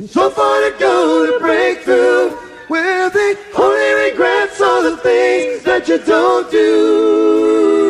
So far to go to break through, where the only regrets are the things that you don't do.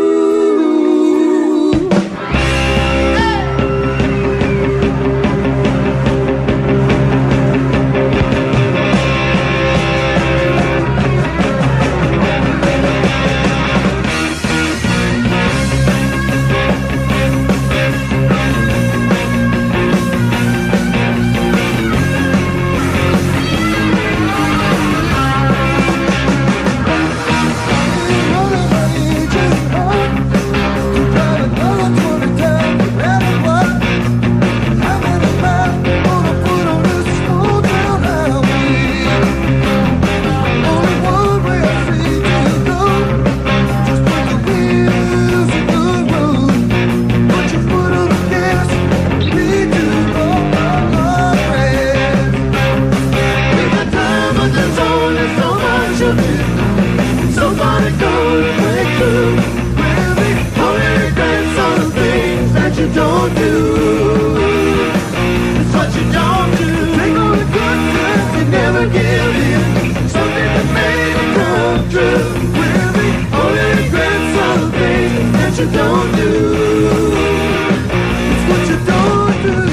Don't do. It's what you don't do. Take all the good times and never give in. Something that made it come true. Will the only regrets are the things that you don't do. It's what you don't do.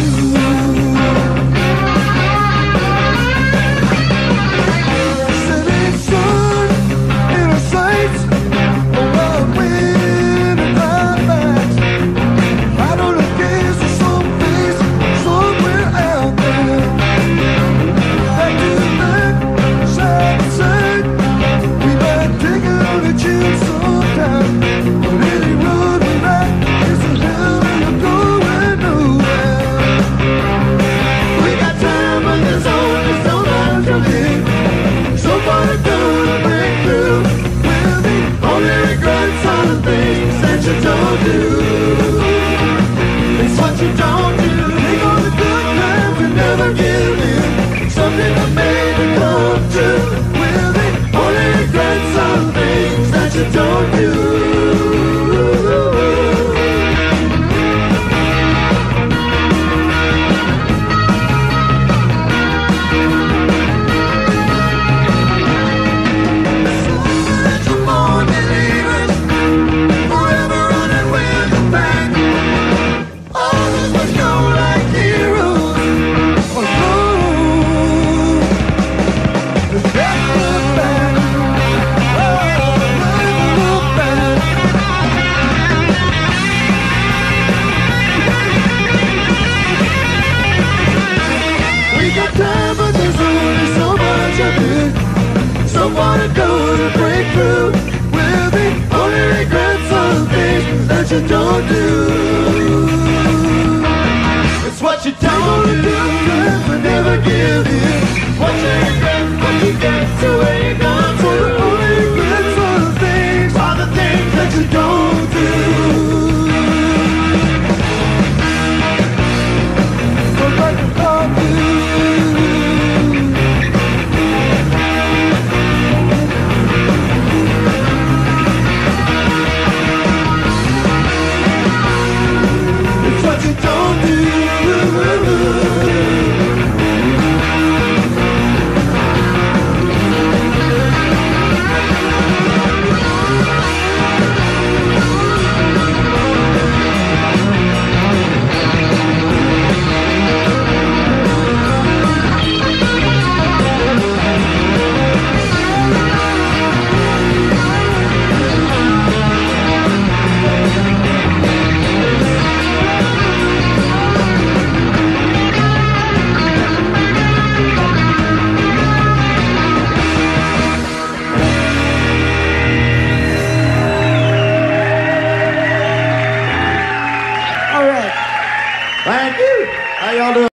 Setting sun in our sights, a wild wind and high backs. I don't know, there's some place somewhere out there. Back to back, side to side. We might take it on a chance sometime. But any road we ride is a hell and we're going nowhere. We got time, but there's only so much of it. So far to go to break through. Well, the only regrets are the things that you don't do. It's what you don't do. Take all the good times and never give in. Something that made it come true. Well, the only regrets are the things that you don't do. Want to go to break through, where the only regrets are the things that you don't do.